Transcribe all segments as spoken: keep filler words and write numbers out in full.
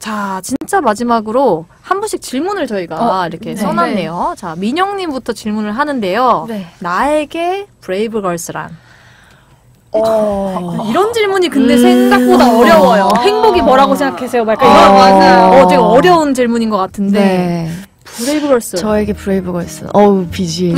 자, 진짜 마지막으로 한 분씩 질문을 저희가 어, 이렇게 네. 써놨네요. 네. 자, 민영님부터 질문을 하는데요. 네. 나에게 브레이브걸스란? 어... 이런 질문이 근데 음... 생각보다 어려워요. 아... 행복이 뭐라고 생각하세요? 막 아, 이런 맞아요. 어, 되게 어려운 질문인 것 같은데. 네. 브레이브걸스. 저에게 브레이브걸스. 어우, 비지엠.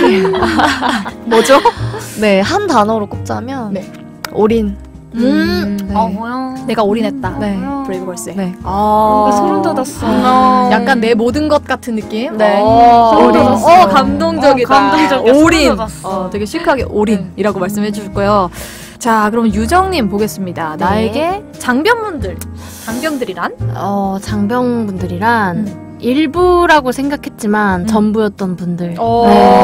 뭐죠? 네, 한 단어로 꼽자면 네. 올인. 음, 네. 아, 뭐야. 내가 올인했다. 네. 브레이브걸스에. 네. 아, 소름 돋았어. 음, 약간 내 모든 것 같은 느낌? 네. 어, 소름 올인. 돋았어. 어, 감동적이다. 어, 감동적이야. 올인. 소름 돋았어. 어, 되게 시크하게 올인이라고 네. 말씀해 주셨고요. 자, 그럼 유정님 보겠습니다. 네. 나에게 장병분들. 장병들이란? 어, 장병분들이란 음. 일부라고 생각했지만 음. 전부였던 분들. 어.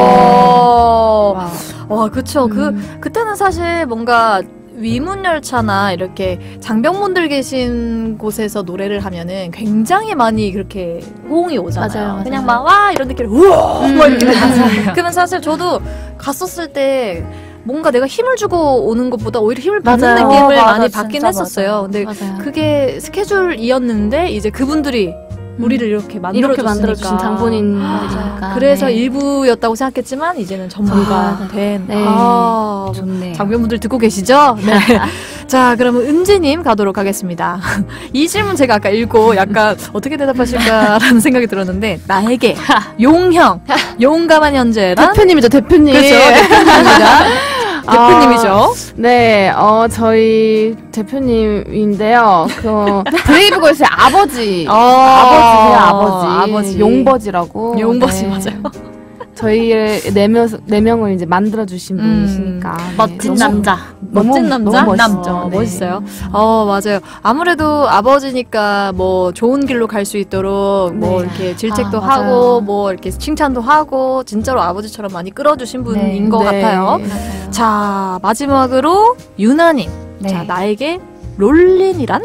네. 와, 와, 그쵸. 음. 그, 그때는 사실 뭔가 위문열차나 이렇게 장병분들 계신 곳에서 노래를 하면은 굉장히 많이 그렇게 호응이 오잖아요. 맞아요, 맞아요. 그냥 막 와 이런 느낌, 우와 음. 막 이렇게. 그러면 사실 저도 갔었을 때 뭔가 내가 힘을 주고 오는 것보다 오히려 힘을 받는 맞아요. 느낌을 어, 맞아, 많이 진짜 받긴 했었어요. 맞아요. 근데 맞아요. 그게 스케줄이었는데 이제 그분들이 우리를 이렇게 만들어줬으니까. 이렇게 만들어주신 장본인들이니까. 그래서 네. 일부였다고 생각했지만 이제는 전부가 아, 된. 네. 아, 좋네. 장병분들 듣고 계시죠? 네. 자, 그러면 은지님 가도록 하겠습니다. 이 질문 제가 아까 읽고 약간 어떻게 대답하실까라는 생각이 들었는데, 나에게 용형, 용감한 현재란? 대표님이죠, 대표님. 그렇죠. 대표님입니다. 대표님이죠. 아, 네, 어, 저희 대표님인데요. 그, 브레이브걸스의 아버지. 어, 아버지세요, 아버지. 아버지. 용버지라고. 용버지, 네. 맞아요. 저희의 네 명, 네 명을 이제 만들어주신 음, 분이시니까. 멋진 네, 너무- 남자. 너무- 멋진 남자? 너무 멋있죠. 남, 어, 네. 멋있어요. 어, 맞아요. 아무래도 아버지니까 뭐 좋은 길로 갈 수 있도록 뭐 네. 이렇게 질책도 아, 맞아요. 하고 뭐 이렇게 칭찬도 하고 진짜로 아버지처럼 많이 끌어주신 분인 네. 것 네. 같아요. 맞아요. 자, 마지막으로 유나님. 네. 자, 나에게 롤린이란?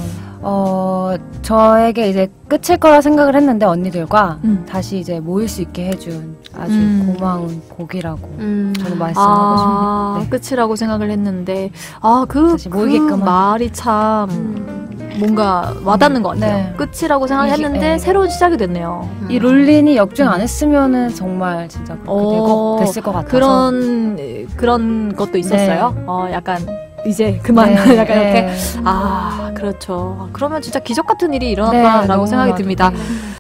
어, 저에게 이제 끝일 거라 생각을 했는데 언니들과 음. 다시 이제 모일 수 있게 해준 아주 음. 고마운 곡이라고 음. 저는 말씀하고 아, 싶네요. 네. 끝이라고 생각을 했는데, 아, 그, 다시 그 모이게끔 하는. 말이 참 뭔가 와닿는 것 같아요. 네. 끝이라고 생각했는데 이게, 네. 새로운 시작이 됐네요. 이 롤린이 역주행 안 했으면은 정말 진짜 그렇게 어, 될거 됐을 것 같아서 그런 그런 것도 있었어요. 어, 약간 이제 그만 네, 약간 이렇게 네. 아 그렇죠. 그러면 진짜 기적 같은 일이 네, 일어났다라고 너무 생각이 맞아요. 듭니다. 네.